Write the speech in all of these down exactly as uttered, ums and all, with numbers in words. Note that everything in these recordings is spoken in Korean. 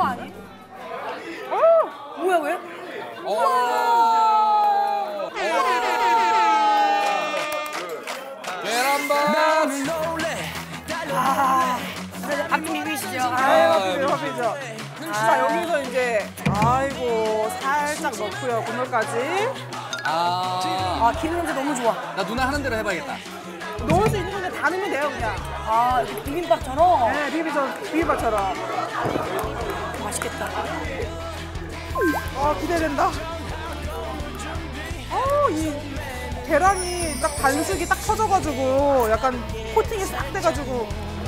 아니? 어? 뭐야 왜? 오. 계란밥. 아, 박준 미미시죠? 아유, 커피죠. 자, 여기서 이제 아이고 살짝 넣고요, 국물까지. 아. 아, 기름 냄새 너무 좋아. 나 누나 하는 대로 해봐야겠다. 넣을 수 있는 건데 다 넣으면 돼요, 그냥. 아, 이렇게 비빔밥처럼? 네, 비빔밥, 비빔밥처럼. 맛있겠다. 아, 기대된다. 아, 이 계란이 딱 반숙이 딱 터져가지고 약간 코팅이 싹 돼가지고.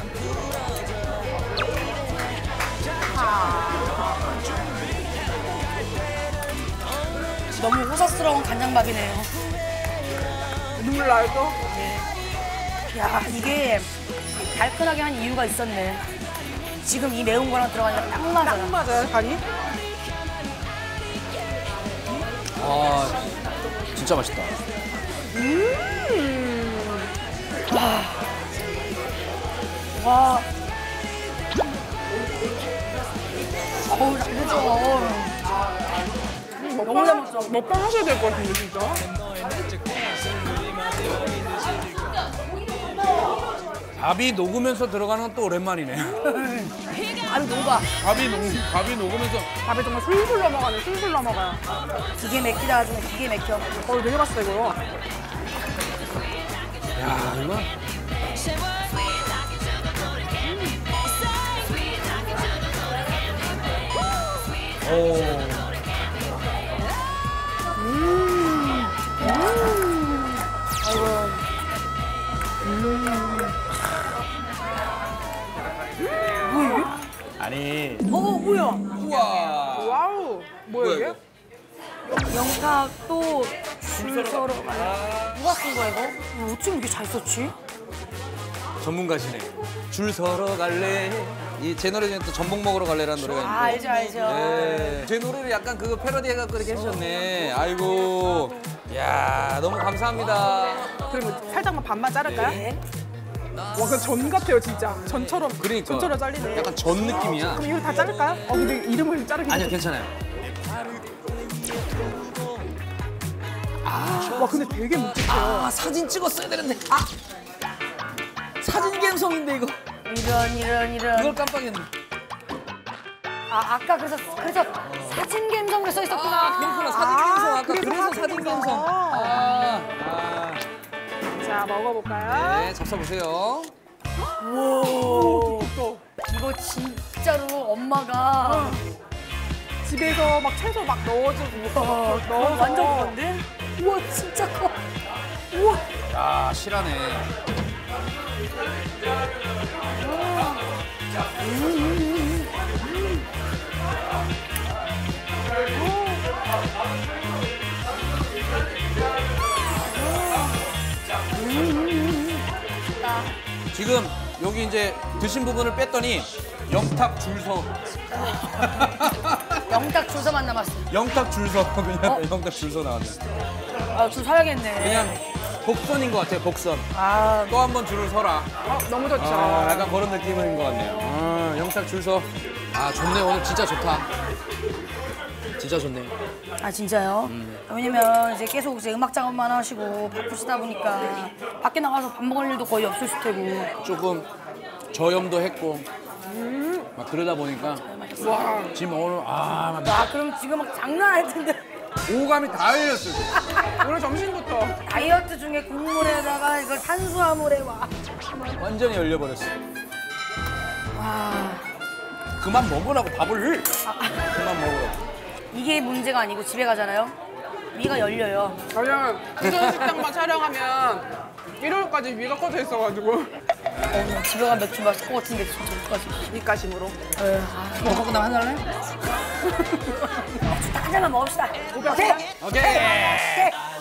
너무 호사스러운 간장밥이네요. 눈물 나요, 또? 야, 이게 달큰하게 한 이유가 있었네. 지금 이 매운 거랑 들어가니까 딱 맞아. 딱 맞아요, 간이. 아, 진짜 맛있다. 음. 와. 어우, 잘되죠. 너무 잘 먹죠. 먹방 하셔야 될 것 같은데, 진짜. 밥이 녹으면서 들어가는 건 또 오랜만이네. 아니, 녹아. 밥이 녹, 밥이 녹으면서. 밥에 정말 술술 넘어가네, 술술 넘어가요. 기계 맥히다 하지만 기계 맥혀. 어, 되게 맛있다, 이거. 야, 이거. 오. 음. 음. 아이고. 뭐야? 아니. 어, 뭐야? 우와. 와우. 뭐야, 이게? 영탁 또 줄 서러 가. 누가 쓴 거야, 이거? 어쩜 이렇게 잘 썼지? 전문가시네. 줄 서러 갈래. 이 제 노래 중에 또 전복 먹으러 갈래라는 노래가 있는데. 아, 알죠, 알죠. 네. 제 노래를 약간 그거 패러디해갖고 이렇게 해주셨네. 아이고. 야, 너무 감사합니다. 그러면 살짝만 반만 자를까요? 네. 와, 그전 같아요, 진짜. 전처럼. 그러니까. 전처럼 잘리네. 약간 전 느낌이야. 그럼 이거 다 자를까요? 어, 근데 이름을 자르기. 아니요, 괜찮아요. 와, 근데 되게 묵직해요. 아, 사진 찍었어야 되는데. 아! 사진 감성인데, 이거. 이런, 이런, 이런. 이걸 깜빡했네. 아, 아까 그래서, 그래서 사진 감성으로 써 있었구나. 아, 그렇구나. 사진 아, 감성. 아까 그래서 그래서 사진 사진 감성. 감성. 아. 아. 자, 먹어볼까요? 네, 잡숴보세요. 오, 또. 이거 진짜로 엄마가 집에서 막 채소 막 넣어주고. 어, 넣어서. 완전 그런데? 우와, 진짜 커. 우와. 야, 실하네. 지금 여기 이제 드신 부분을 뺐더니 영탁 줄서. 영탁 줄서만 남았어. 영탁 줄서. 그냥 어? 영탁 줄서 나왔네. 아, 줄 사야겠네. 그냥 복선인 것 같아요, 복선. 아, 또 한 번 줄을 서라. 어, 너무 좋죠. 아, 약간 그런 느낌인 것 같네요. 아, 영탁 줄서. 아, 좋네. 오늘 진짜 좋다. 진짜 좋네. 아 진짜요? 왜냐면 이제 계속 이제 음악 작업만 하시고 바쁘시다 보니까 밖에 나가서 밥 먹을 일도 거의 없으실 테고. 조금 저염도 했고 막 그러다 보니까 와. 지금 오늘 아, 막 아, 그럼 지금 막 장난 아닐 텐데. 오감이 다 열렸어요. 오늘 점심부터. 다이어트 중에 국물에다가 이걸 탄수화물에 와. 완전히 열려버렸어. 와. 그만 먹으라고 밥을. 그만 먹으라고. 이게 문제가 아니고 집에 가잖아요. 위가 열려요. 왜냐면 이전 식당만 촬영하면 일요일까지 위가 꺼져 있어가지고. 어, 집에 가면 맥주 마실 것 같은데 진짜 어떡하지? 입가심으로. 에, 아, 먹고 끝나면 한잔 할래? 딱 한 잔만 먹읍시다. 오케이. 오케이.